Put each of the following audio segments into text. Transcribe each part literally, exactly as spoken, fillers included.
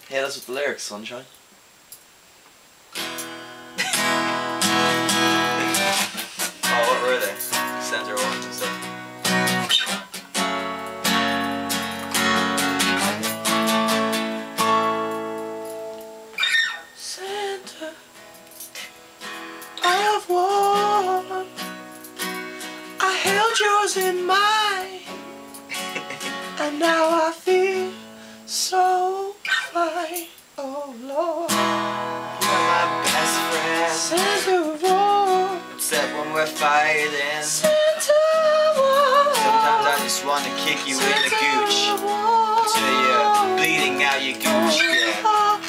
Hit us with the lyrics, sunshine. Oh, what were they? Center ones and stuff. Center of one, I held yours in mine, and now I feel so fine. Oh Lord, You're my best friend. Center of one, Except when we're fighting. Center of one. Sometimes I just want to kick you in the gooch until you're bleeding out your gooch. Yeah.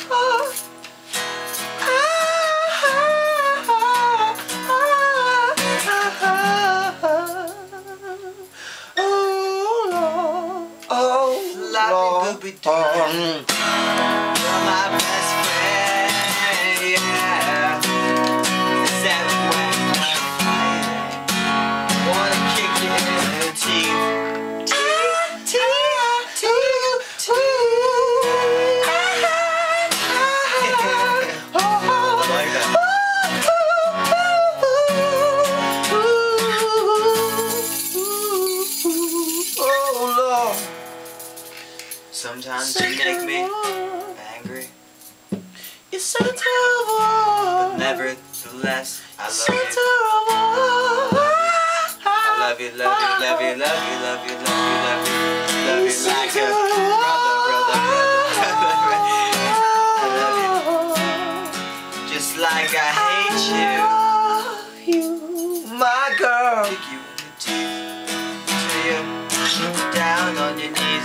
You're my best friend, yeah. Except when we're fighting, I wanna kick you in the teeth. Teeth, teeth, teeth, teeth. I like that. Oh Lord. Sometimes you make me angry, It's Center of but one, nevertheless I love Center you. of one. I love you, love you, love you, love you, love you, love you, love you, love you like a brother, brother, brother, brother. I love you, just like I hate you, my girl. Kick you in the teeth till you're down on your knees.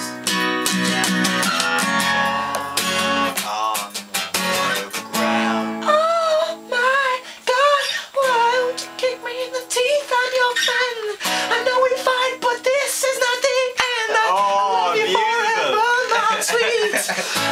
Sweet.